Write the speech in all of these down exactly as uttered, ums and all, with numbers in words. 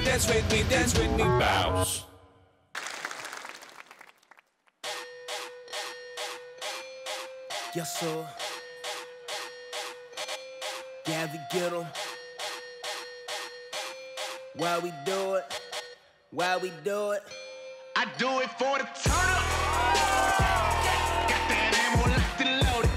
dance with me, dance with me, bounce. Yes, sir. Yeah, we get 'em. Why we do it? Why we do it? I do it for the turn up. Got that ammo locked and loaded.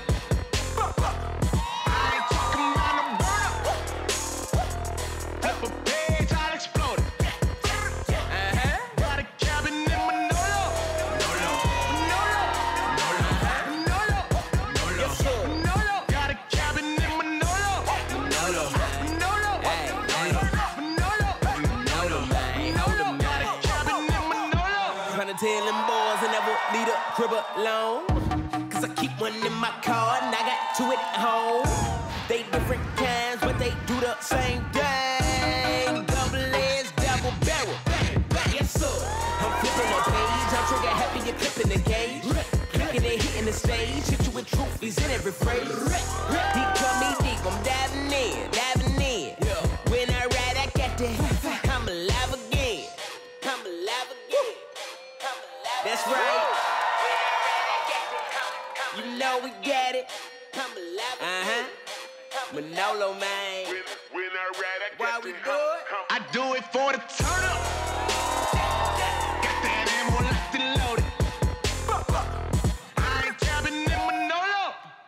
I ain't talking about no burn up. Flip a page, I'll explode it. Uh-huh. Got a cabin in Manolo. Manolo. Manolo. Manolo. Manolo. Yes, sir. Manolo. Got a cabin in Manolo. Manolo. Manolo. Hey, hey. Manolo. Manolo, man. Hold 'em, Got a man. cabin in Manolo. Tryna tell them boys I never leave the crib alone. Cause I keep one in my car and I got two at home. They different kinds, but they do the same thing. Double edge, double barrel. Yes, sir. I'm flipping the page. I'm trigger happy you're clipping the gauge. Clicking and hitting the stage. Hit you with trophies in every phrase. He cut me deep, I'm diving in, diving in. When I ride, I got that. I'm alive again. I'm alive again. That's right. You know we get it. Uh huh. Manolo, man. When I ride, I Why we do it? I do it for the turn up. Got that ammo locked and loaded. I ain't cabin in Manolo.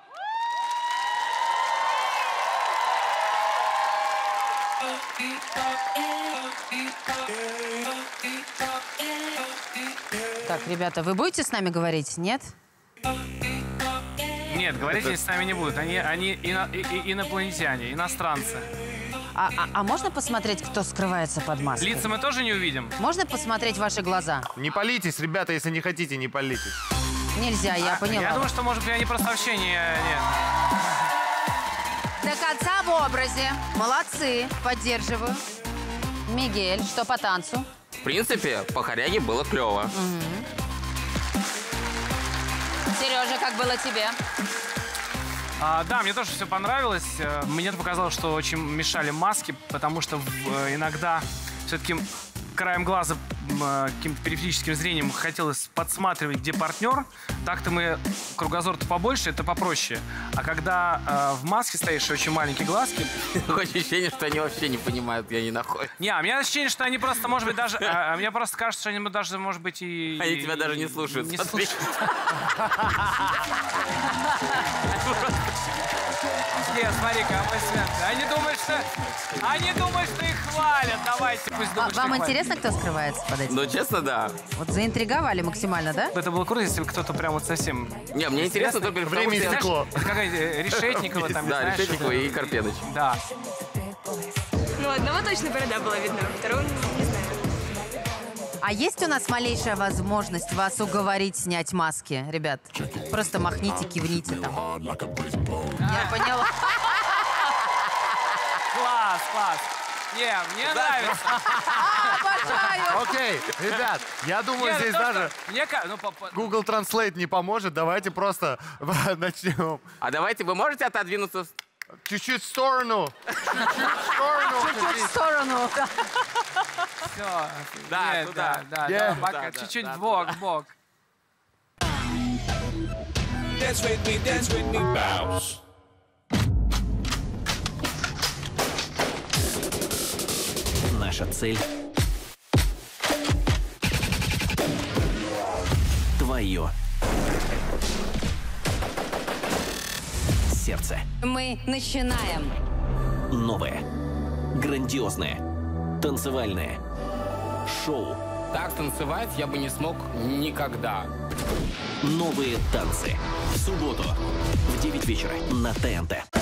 Так, ребята, вы будете с нами говорить? Нет? Нет, говорить они с нами не будут. Они, они ино, и, и, инопланетяне, иностранцы. А, а, а можно посмотреть, кто скрывается под маской? Лица мы тоже не увидим. Можно посмотреть ваши глаза? Не палитесь, ребята, если не хотите, не палитесь. Нельзя, я А, поняла. Я думаю, что, может быть, они просто вообще не... Нет. До конца в образе. Молодцы, поддерживаю. Мигель, что по танцу? В принципе, по хоряге было клево. Сережа, как было тебе? А, да, мне тоже все понравилось. Э, Мне показалось, что очень мешали маски, потому что э, иногда все-таки краем глаза, э, каким-то периферическим зрением хотелось подсматривать, где партнер. Так-то мы кругозор-то побольше, это попроще. А когда э, в маске стоишь, очень маленькие глазки... Такое ощущение, что они вообще не понимают, где они находятся. Не, а у меня ощущение, что они просто, может быть, даже... а, а мне просто кажется, что они даже, может быть, и... Они тебя даже не слушают, Не смотри. слушают. Нет, смотри-ка, аплодисменты. Они думают, что... Они думают, что их хвалят. Давайте, пусть А, думают, что вам их хвалят. интересно, кто скрывается под этим? Ну, честно, да. Вот заинтриговали максимально, да? Это было круто, если бы кто-то прям вот совсем... Не, мне интересно только потому, Время что я- истекло. Это какая-то э, Решетникова там, не Да, знаешь, Решетникова это- и Карпедыч. Да. Ну, одного точно борода была видна, второго не знаю. А есть у нас малейшая возможность вас уговорить снять маски, ребят? Просто махните, кивните там. Я поняла. Класс, класс. Не, мне нравится. Обожаю. Окей, ребят, я думаю, Не, ну здесь то, даже что- Мне ка- ну, по- по- Google Translate не поможет. Давайте просто начнем. А давайте, вы можете отодвинуться? Чуть-чуть в сторону. Чуть-чуть в сторону. Чуть-чуть в сторону. Всё. Да, Нет, туда. да, да, Yeah. да, пока. Да, да, Чуть-чуть да, в бок, в бок. Dance with me, dance with me, bounce. Наша цель – твое сердце. Мы начинаем. Новое, грандиозное, танцевальное шоу. Так танцевать я бы не смог никогда. Новые танцы. В субботу в девять вечера на ТНТ.